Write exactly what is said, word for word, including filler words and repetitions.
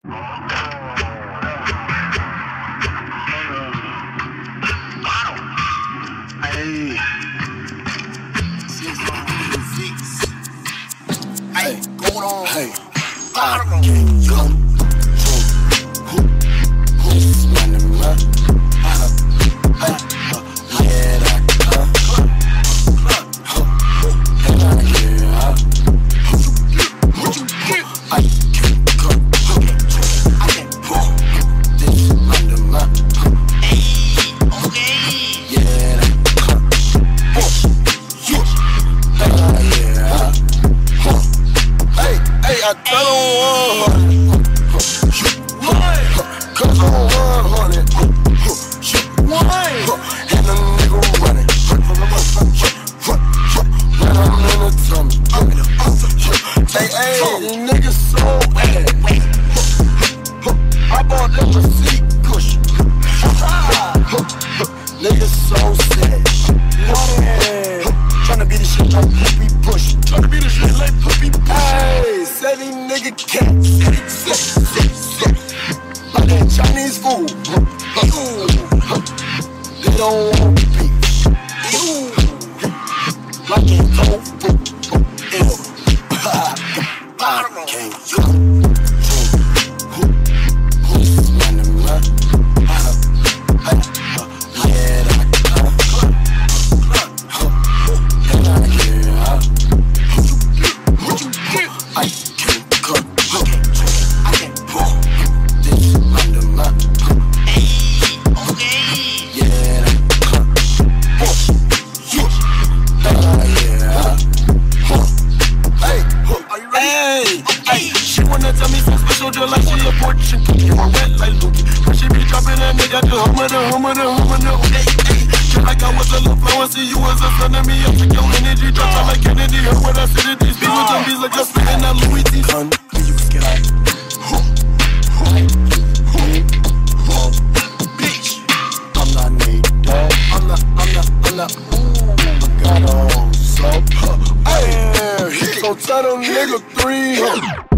Hey, hey, going on. Hey, I can't go. Who, who's running my? Hey, yeah, that cut. And I get out. I can't go. I can't put this under my. Yeah, that cut. Yeah. Hey, hey, I tell him one hundred. Cause I'm one hundred. And the nigga running. When I'm in the tummy. Hey, hey, the nigga so bad. I bought them a seat cushion. Nigga so sad. Tryna be the shit like Puppy Push. Tryna be the shit like Puppy Push. Hey, say these nigga cats. Like that Chinese food. They don't want beef. Like that tofu. I can't go. Who's running my? Yeah, that cut. And I get out. I can't go. I can't put this under my. Yeah, that cut. And I get out. Hey, hey, hey. She wanna tell me some special deal like she a Portuguese cookie or wet like Luki. But she be dropping that nigga to hummer the hummer the hummer the hey, hey. Feel like I was a little flower, see you as a son of me. I took your energy, drop out like Kennedy. Heard what I said to these people, don't be like a spit in that Louis T. Son, you get out. Bitch, I'm not Nate, dog. I'm not, I'm not, I'm not. Ooh, I got on so. Hey, so tell them nigga three.